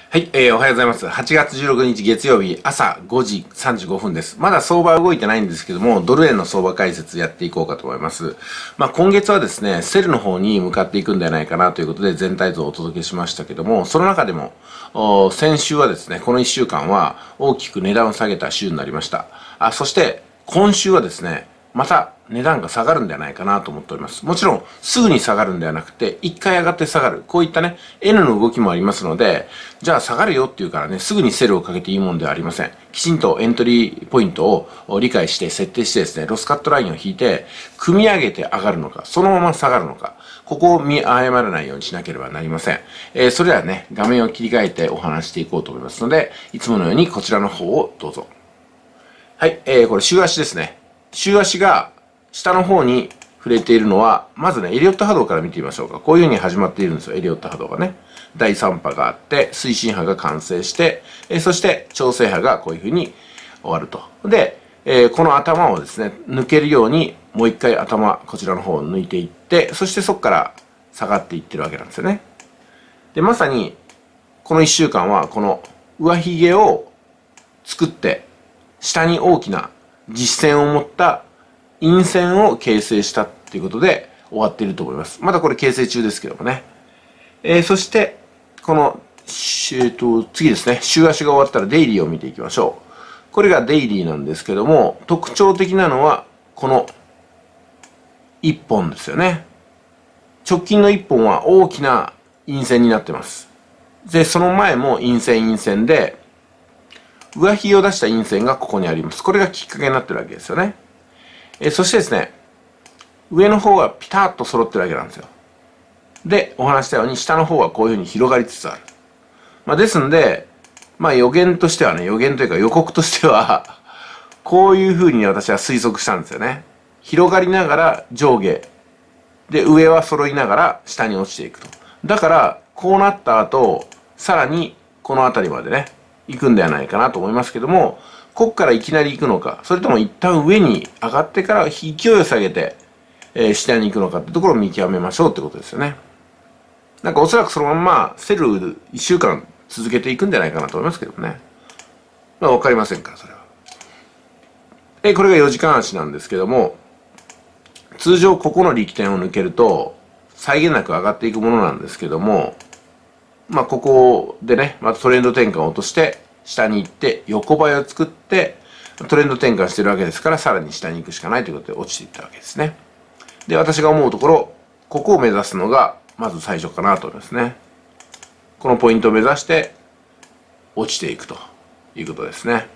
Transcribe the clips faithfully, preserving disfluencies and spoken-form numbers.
はい、えー、おはようございます。はちがつじゅうろくにち月曜日朝ごじさんじゅうごふんです。まだ相場は動いてないんですけども、ドル円の相場解説やっていこうかと思います。まあ今月はですね、セルの方に向かっていくんではないかなということで全体像をお届けしましたけども、その中でも、先週はですね、このいっしゅうかんは大きく値段を下げた週になりました。あ、そして今週はですね、また値段が下がるんではないかなと思っております。もちろん、すぐに下がるんではなくて、一回上がって下がる。こういったね、N の動きもありますので、じゃあ下がるよっていうからね、すぐにセルをかけていいもんではありません。きちんとエントリーポイントを理解して設定してですね、ロスカットラインを引いて、組み上げて上がるのか、そのまま下がるのか、ここを見誤らないようにしなければなりません。えー、それではね、画面を切り替えてお話していこうと思いますので、いつものようにこちらの方をどうぞ。はい、えー、これ週足ですね。週足が下の方に触れているのは、まずね、エリオット波動から見てみましょうか。こういう風に始まっているんですよ、エリオット波動がね。だいさん波があって、推進波が完成して、えー、そして調整波がこういう風に終わると。で、えー、この頭をですね、抜けるように、もう一回頭、こちらの方を抜いていって、そしてそこから下がっていってるわけなんですよね。で、まさに、このいっしゅうかんは、この上髭を作って、下に大きな実線を持った陰線を形成したっていうことで終わっていると思います。まだこれ形成中ですけどもね。えー、そして、この、えーと、次ですね、週足が終わったらデイリーを見ていきましょう。これがデイリーなんですけども、特徴的なのは、このいっぽんですよね。直近のいっぽんは大きな陰線になってます。で、その前も陰線陰線で、上髭を出した陰線がここにあります。これがきっかけになってるわけですよね。えそしてですね、上の方がピタッと揃ってるわけなんですよ。で、お話したように、下の方はこういうふうに広がりつつある。まあ、ですんで、まあ予言としてはね、予言というか予告としては、こういうふうに私は推測したんですよね。広がりながら上下。で、上は揃いながら下に落ちていくと。だから、こうなった後、さらにこの辺りまでね、行くんではないかなと思いますけども、ここからいきなり行くのか、それとも一旦上に上がってから勢いを下げて、えー、下に行くのかってところを見極めましょうってことですよね。なんかおそらくそのまんまセルいっしゅうかん続けていくんじゃないかなと思いますけどね。まあわかりませんから、それは。えー、これがよじかん足なんですけども、通常ここの力点を抜けると、際限なく上がっていくものなんですけども、まあここでね、またトレンド転換を落として、下に行って横ばいを作ってトレンド転換してるわけですから、さらに下に行くしかないということで落ちていったわけですね。で、私が思うところ、ここを目指すのがまず最初かなと思いますね。このポイントを目指して落ちていくということですね。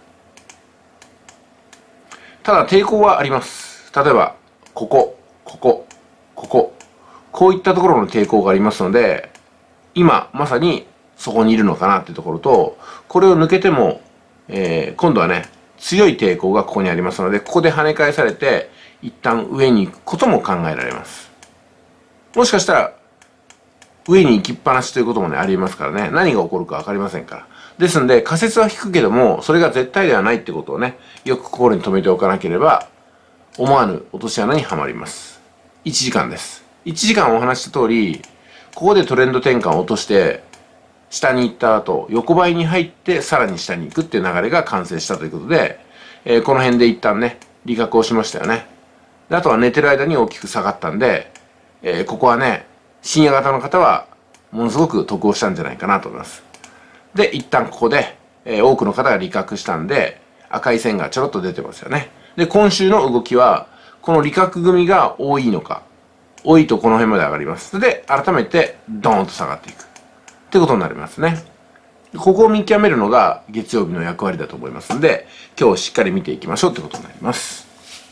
ただ抵抗はあります。例えばこここここここういったところの抵抗がありますので、今まさにそこにいるのかなっていうところと、これを抜けても、えー、今度はね、強い抵抗がここにありますので、ここで跳ね返されて、一旦上に行くことも考えられます。もしかしたら、上に行きっぱなしということもね、ありえますからね、何が起こるかわかりませんから。ですんで、仮説は引くけども、それが絶対ではないってことをね、よく心に留めておかなければ、思わぬ落とし穴にはまります。いちじかんです。いちじかんお話した通り、ここでトレンド転換を落として、下に行った後、横ばいに入ってさらに下に行くっていう流れが完成したということで、えー、この辺で一旦ね、利確をしましたよね。で、あとは寝てる間に大きく下がったんで、えー、ここはね、深夜型の方はものすごく得をしたんじゃないかなと思います。で、一旦ここで、えー、多くの方が利確したんで、赤い線がちょろっと出てますよね。で、今週の動きは、この利確組が多いのか、多いとこの辺まで上がります。で、改めてドーンと下がっていく。ってことになりますね。ここを見極めるのが月曜日の役割だと思いますので、今日しっかり見ていきましょうってことになります。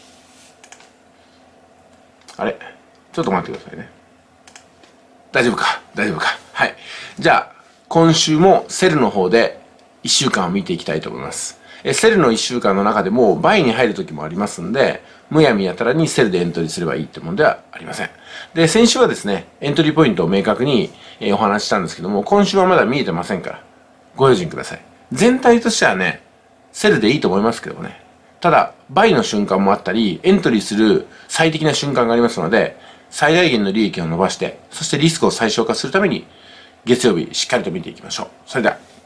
あれちょっと待ってくださいね。大丈夫か大丈夫かはい。じゃあ、今週もセルの方でいっしゅうかんを見ていきたいと思います。えセルのいっしゅうかんの中でもバイに入る時もありますんで、むやみやたらにセルでエントリーすればいいってもんではありません。で、先週はですね、エントリーポイントを明確に、えー、お話ししたんですけども、今週はまだ見えてませんから、ご用心ください。全体としてはね、セルでいいと思いますけどもね。ただ、バイの瞬間もあったり、エントリーする最適な瞬間がありますので、最大限の利益を伸ばして、そしてリスクを最小化するために、月曜日しっかりと見ていきましょう。それでは。